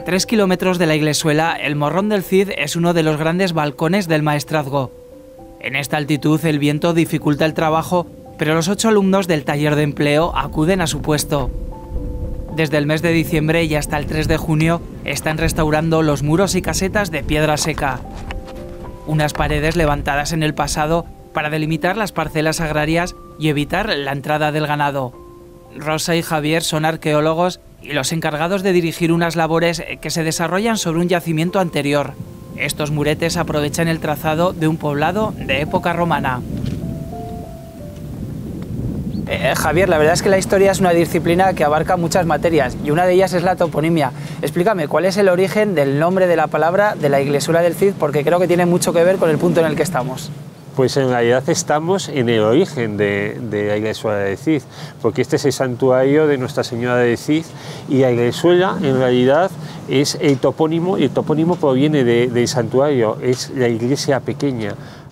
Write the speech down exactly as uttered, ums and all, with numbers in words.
tres kilómetros de la Iglesuela, el Morrón del Cid es uno de los grandes balcones del Maestrazgo. En esta altitud el viento dificulta el trabajo, pero los ocho alumnos del taller de empleo acuden a su puesto. Desde el mes de diciembre y hasta el tres de junio están restaurando los muros y casetas de piedra seca. Unas paredes levantadas en el pasado para delimitar las parcelas agrarias y evitar la entrada del ganado. Rosa y Javier son arqueólogos y los encargados de dirigir unas labores que se desarrollan sobre un yacimiento anterior. Estos muretes aprovechan el trazado de un poblado de época romana. Eh, Javier, la verdad es que la historia es una disciplina que abarca muchas materias y una de ellas es la toponimia. Explícame, ¿cuál es el origen del nombre de la palabra de la Iglesuela del Cid? Porque creo que tiene mucho que ver con el punto en el que estamos. Pues en realidad estamos en el origen de, de la Iglesuela del Cid, porque este es el santuario de Nuestra Señora del Cid y la Iglesuela en realidad es el topónimo, y el topónimo proviene de, del santuario, es la iglesia pequeña.